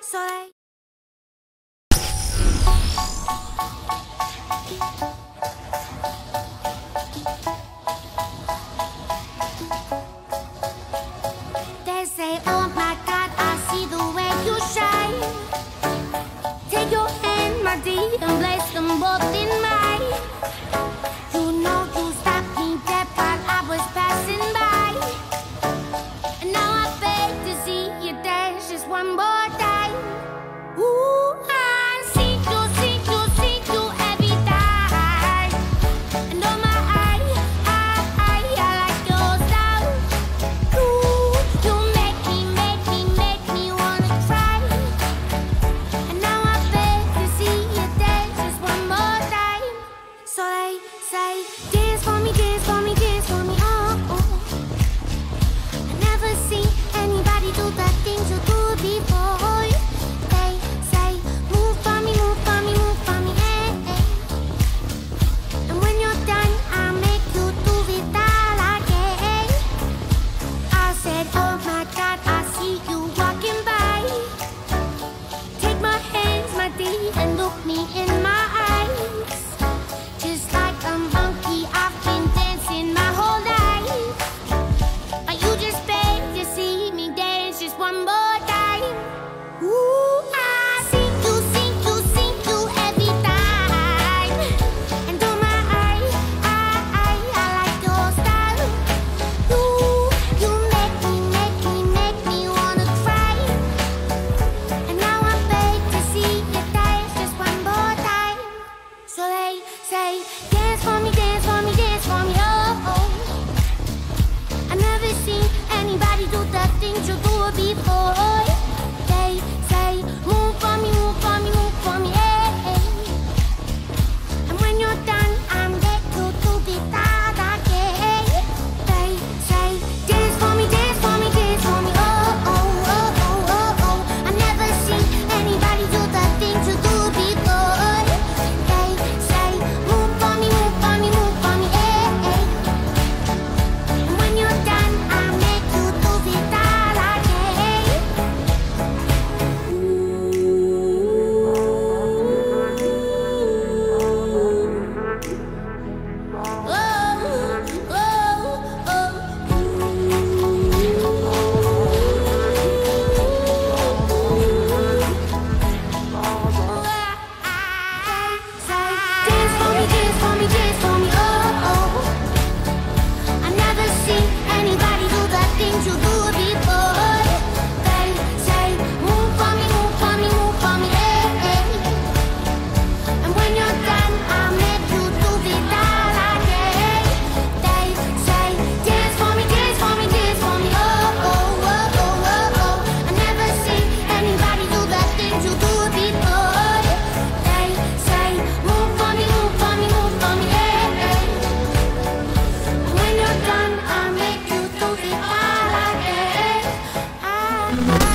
Soleil. They say, oh my God, I see the way you shine. Take your hand, my dear, and place them both in mine. You know you stopped me dead while I was passing by. And now I beg to see you dance just one more time. Ooh, I see you every time. And oh my, I like your style. Ooh, you make me wanna cry. And now I beg to see you dance just one more time. So they say, dance for me, dance for me, dance for me, oh, oh. I never seen anybody do the things you do before. They say, move for me, move for me, move for me, hey, hey. And when you're done, I'll make you do it all again. I said, oh my God, I see you walking by. Take my hands, my dear, and look me in my eyes. Just like a monkey, I've been dancing my whole life. But you just beg to see me dance just one more time. Ooh, I see you every time. And oh my, I like your style. Ooh, you make me wanna cry. And now I beg to see you dance just one more time. So they say, dance for me, dance for me, dance for me, oh, oh. I never seen anybody do the things you do before. They say, move for me, move for me, move for me, hey, hey. And when you're done, I'm get to do it all again. They say, dance for me, dance for me, dance for me, oh, oh, oh, oh, oh, oh. I never seen anybody do the things you do before. They say, move for me, move for me, move for me, hey, hey. And when you're done, I'll make you do it all again. Dance for me, dance for me, dance for me, oh, oh. I never seen anybody do the things you do before. They say, move for me, move for me, move for me, hey, hey. And when you're done, I'll make you do it all again. They say, dance for me, dance for me, dance for me, oh, oh, oh, oh, oh, oh. I never seen anybody do the things you do before. They say, move for me, move for me, move for me, hey, hey. When you're done, I'll make you do it all again.